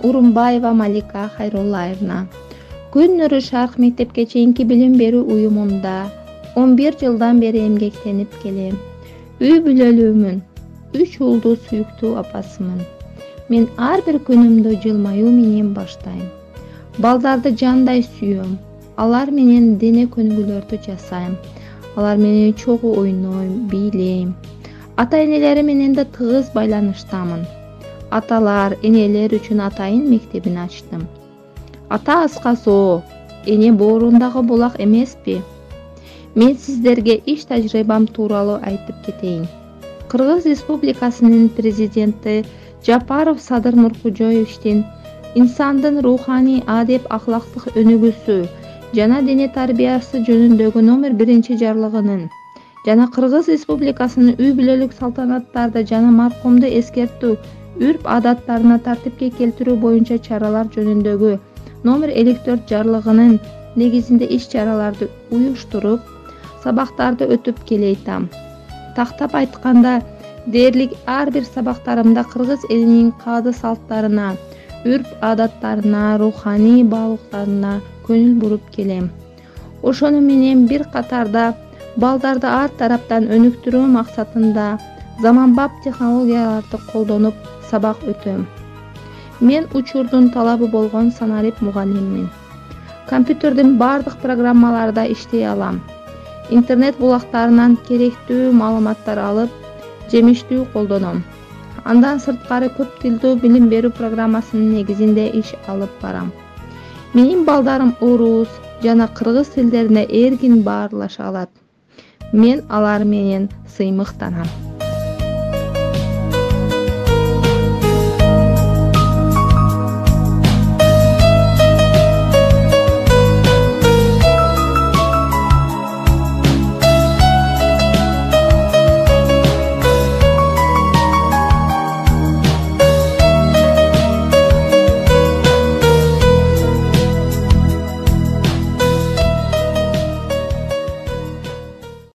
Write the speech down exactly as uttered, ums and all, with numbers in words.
Урумбаева Малика Хайруллаевна. Күн-нуру Шарк мектепке чейинки билим берүү уюмунда он бир жылдан бери эмгектенип келем. Үй бүлөлүүмүн. Үч улдуу сүйүктүү апасымын. Мен ар бир күнүмдү жылмаюу менен баштайм. Балдарды жандай сүйөм. Алар менен дене көнүгүүлөрдү жасайм. Алар менен чогуу ойнойм, бийлейм. Ата-энелери менен да тыгыз байланыштамын. Аталар, энелер үчүн атайын мектебин ачтым. Ата аскасоо, эне боорундагы булак эмеспи? Мен сиздерге иш тажрыйбам тууралуу айтып кетейин. Кыргыз Республикасынын президенти Жапаров Садыр Нуркожоевичтин инсандын руханий адеп ахлактык өнүгүүсү жана дене тарбиясы жөнүндөгү номер биринчи жарлыгынын жана Кыргыз Республикасынын үй бүлөлүк салтанаттарды жана маркумду эскертүү, үрп адаттарына тартипке келтирүү боюнча чаралар жөнүндөгү номер элүү төрт жарлыгынын негизинде иш чараларды уюштуруп, сабактарды өтүп келейтам. Тактап айтканда, дээрлик ар бир сабактарымда кыргыз элинин каады салттарына, үрп адаттарына, руханий баалуулуктарына көңүл буруп келем. Ошону менен бир катарда балдарды ар тараптан өнүктүрүү максатында заманбап технологияларды колдонуп сабак өтөм. Мен учурдун талабы болгон санарип мугалиммин. Компьютердин бардык программаларда иштей алам. Интернет булактарынан керектүү маалыматтар алып, жемиштүү колдоном. Андан сырткары көп тилдүү билим берүү программасынын негизинде иш алып барам. Менин балдарым орус жана кыргыз тилдерине эркин баарлаша алат. Мен алар менен сыймыктанам.